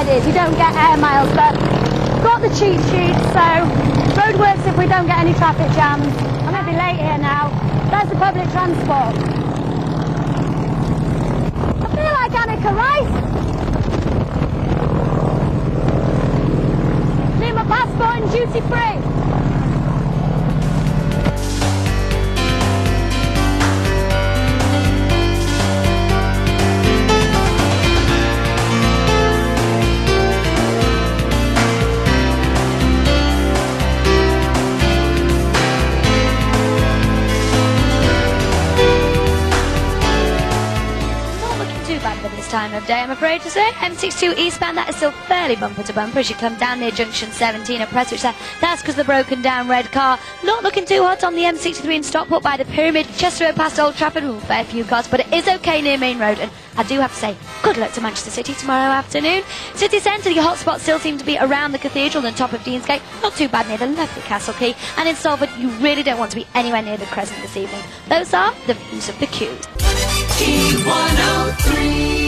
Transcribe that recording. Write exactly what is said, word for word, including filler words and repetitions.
decided you don't get air miles, but got the cheat sheet, so road works if we don't get any traffic jams. I'm going to be late here now. There's the public transport. I feel like Annika Rice. Need my passport and duty free. For this time of day, I'm afraid to say. M sixty-two eastbound, that is still fairly bumper to bumper as you come down near junction seventeen at Prestwich there. That's because the broken down red car. Not looking too hot on the M sixty-three in Stockport by the Pyramid. Chester Road past Old Trafford, ooh, fair few cars, but it is okay near Main Road. And I do have to say, good luck to Manchester City tomorrow afternoon. City Centre, your hotspots still seem to be around the Cathedral and top of Deansgate. Not too bad near the lovely Castle Quay. And in Salford, you really don't want to be anywhere near the Crescent this evening. Those are the views of the queues. E one oh three